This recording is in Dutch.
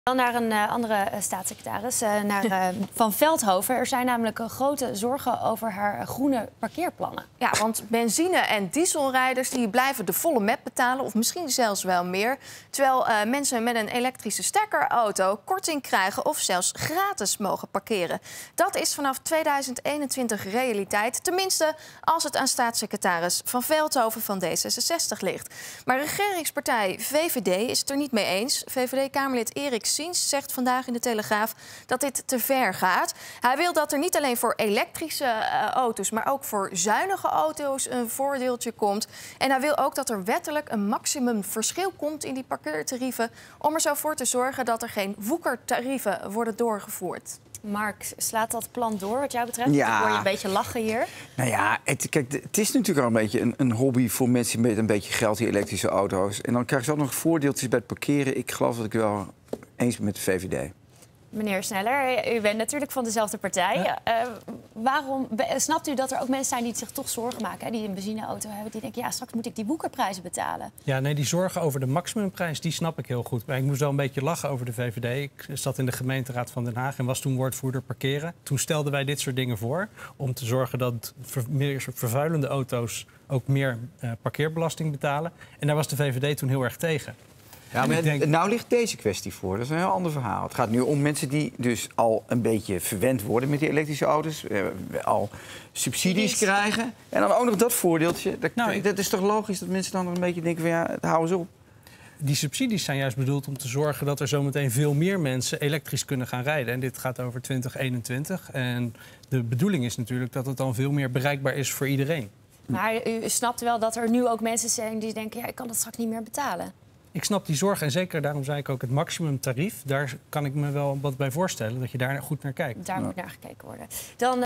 Dan naar een andere staatssecretaris, naar Van Veldhoven. Er zijn namelijk grote zorgen over haar groene parkeerplannen. Ja, want benzine- en dieselrijders die blijven de volle map betalen, of misschien zelfs wel meer. Terwijl mensen met een elektrische stekkerauto korting krijgen of zelfs gratis mogen parkeren. Dat is vanaf 2021 realiteit, tenminste als het aan staatssecretaris Van Veldhoven van D66 ligt. Maar regeringspartij VVD is het er niet mee eens. VVD-Kamerlid Erik Siens zegt vandaag in de Telegraaf dat dit te ver gaat. Hij wil dat er niet alleen voor elektrische auto's, maar ook voor zuinige auto's een voordeeltje komt. En hij wil ook dat er wettelijk een maximumverschil komt in die parkeertarieven, om er zo voor te zorgen dat er geen woekertarieven worden doorgevoerd. Mark, slaat dat plan door wat jou betreft? Ja. Ik hoor je een beetje lachen hier. Nou ja, het is natuurlijk al een beetje een hobby voor mensen met een beetje geld, die elektrische auto's. En dan krijgen ze ook nog voordeeltjes bij het parkeren. Ik geloof dat ik wel eens ben met de VVD. Meneer Sneller, u bent natuurlijk van dezelfde partij. Ja. Waarom snapt u dat er ook mensen zijn die zich toch zorgen maken, hè, die een benzineauto hebben, die denken, ja, straks moet ik die woekerprijzen betalen? Ja, nee, die zorgen over de maximumprijs, die snap ik heel goed. Maar ik moest wel een beetje lachen over de VVD. Ik zat in de gemeenteraad van Den Haag en was toen woordvoerder parkeren. Toen stelden wij dit soort dingen voor om te zorgen dat meer vervuilende auto's ook meer parkeerbelasting betalen. En daar was de VVD toen heel erg tegen. Ja, maar nou ligt deze kwestie voor. Dat is een heel ander verhaal. Het gaat nu om mensen die dus al een beetje verwend worden met die elektrische auto's. Al subsidies krijgen. En dan ook nog dat voordeeltje. Dat is toch logisch dat mensen dan een beetje denken van ja, hou eens op. Die subsidies zijn juist bedoeld om te zorgen dat er zometeen veel meer mensen elektrisch kunnen gaan rijden. En dit gaat over 2021. En de bedoeling is natuurlijk dat het dan veel meer bereikbaar is voor iedereen. Maar u snapt wel dat er nu ook mensen zijn die denken, ja, ik kan dat straks niet meer betalen. Ik snap die zorg en zeker, daarom zei ik ook, het maximumtarief. Daar kan ik me wel wat bij voorstellen, dat je daar goed naar kijkt. Daar moet naar gekeken worden. Dan